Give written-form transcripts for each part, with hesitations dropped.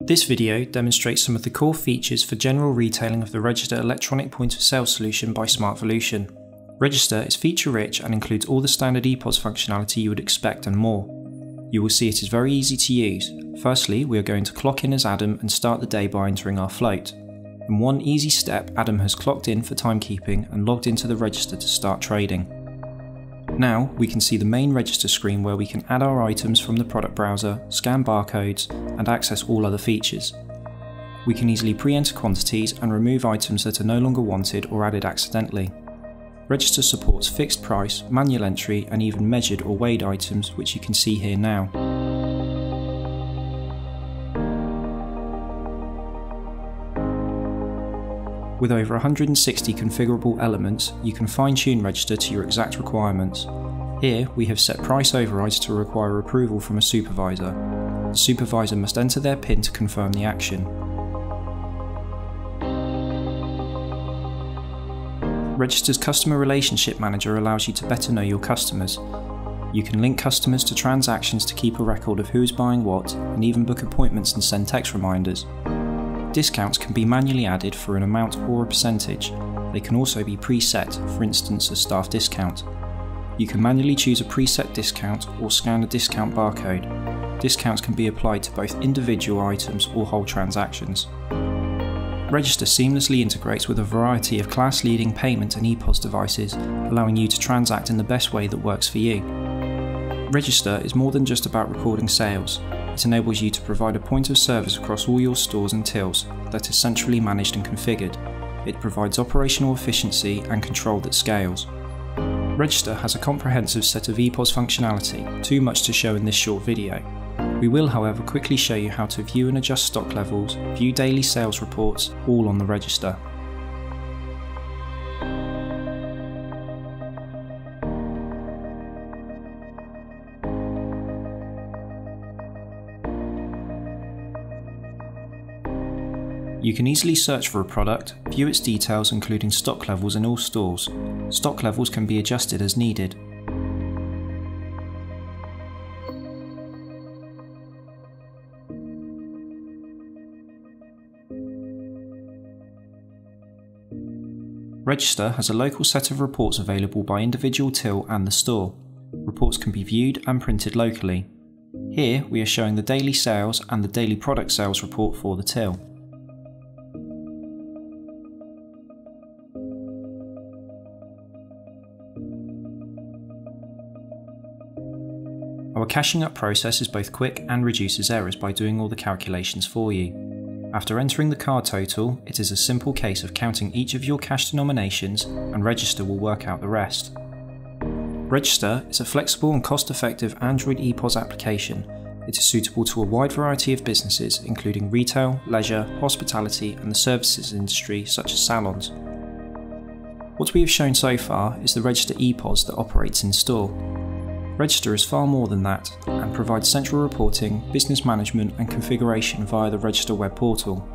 This video demonstrates some of the core features for general retailing of the Register electronic point of sale solution by SmartVolution. Register is feature rich and includes all the standard Epos functionality you would expect and more. You will see it is very easy to use. Firstly, we are going to clock in as Adam and start the day by entering our float. In one easy step, Adam has clocked in for timekeeping and logged into the Register to start trading. Now we can see the main Register screen where we can add our items from the product browser, scan barcodes and access all other features. We can easily pre-enter quantities and remove items that are no longer wanted or added accidentally. Register supports fixed price, manual entry and even measured or weighed items, which you can see here now. With over 160 configurable elements, you can fine-tune Register to your exact requirements. Here we have set price overrides to require approval from a supervisor. The supervisor must enter their PIN to confirm the action. Register's Customer Relationship Manager allows you to better know your customers. You can link customers to transactions to keep a record of who is buying what, and even book appointments and send text reminders. Discounts can be manually added for an amount or a percentage. They can also be preset, for instance a staff discount. You can manually choose a preset discount or scan a discount barcode. Discounts can be applied to both individual items or whole transactions. Register seamlessly integrates with a variety of class-leading payment and Epos devices, allowing you to transact in the best way that works for you. Register is more than just about recording sales. It enables you to provide a point of service across all your stores and tills that is centrally managed and configured. It provides operational efficiency and control that scales. Register has a comprehensive set of Epos functionality, too much to show in this short video. We will, however, quickly show you how to view and adjust stock levels, view daily sales reports, all on the Register. You can easily search for a product, view its details including stock levels in all stores. Stock levels can be adjusted as needed. Register has a local set of reports available by individual till and the store. Reports can be viewed and printed locally. Here we are showing the daily sales and the daily product sales report for the till. Our caching up process is both quick and reduces errors by doing all the calculations for you. After entering the card total, it is a simple case of counting each of your cash denominations and Register will work out the rest. Register is a flexible and cost-effective Android Epos application. It is suitable to a wide variety of businesses including retail, leisure, hospitality and the services industry such as salons. What we have shown so far is the Register Epos that operates in store. Register is far more than that and provides central reporting, business management and configuration via the Register web portal.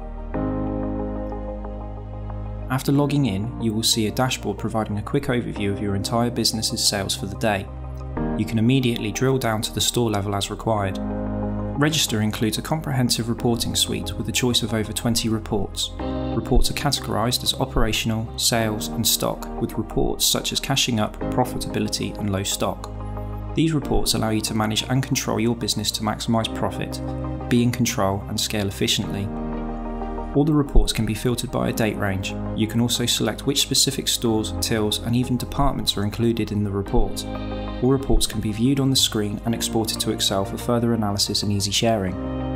After logging in, you will see a dashboard providing a quick overview of your entire business's sales for the day. You can immediately drill down to the store level as required. Register includes a comprehensive reporting suite with a choice of over 20 reports. Reports are categorised as operational, sales and stock, with reports such as cashing up, profitability and low stock. These reports allow you to manage and control your business to maximise profit, be in control and scale efficiently. All the reports can be filtered by a date range. You can also select which specific stores, tills and even departments are included in the report. All reports can be viewed on the screen and exported to Excel for further analysis and easy sharing.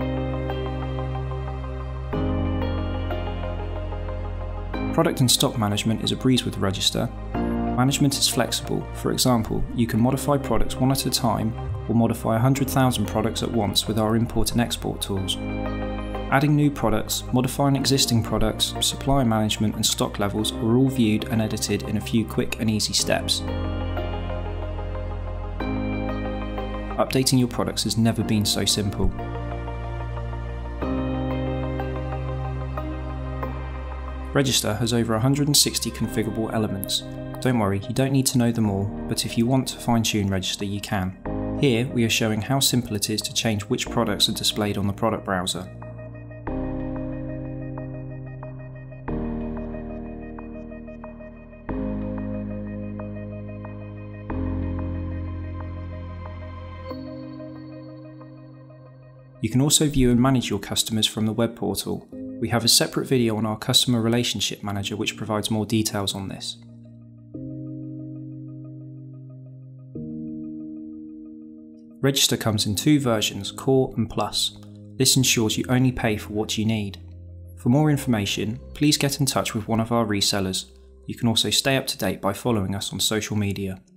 Product and stock management is a breeze with Register. Management is flexible. For example, you can modify products one at a time or modify 100,000 products at once with our import and export tools. Adding new products, modifying existing products, supply management and stock levels are all viewed and edited in a few quick and easy steps. Updating your products has never been so simple. Register has over 160 configurable elements. Don't worry, you don't need to know them all, but if you want to fine-tune Register you can. Here we are showing how simple it is to change which products are displayed on the product browser. You can also view and manage your customers from the web portal. We have a separate video on our Customer Relationship Manager which provides more details on this. Register comes in two versions, Core and Plus. This ensures you only pay for what you need. For more information, please get in touch with one of our resellers. You can also stay up to date by following us on social media.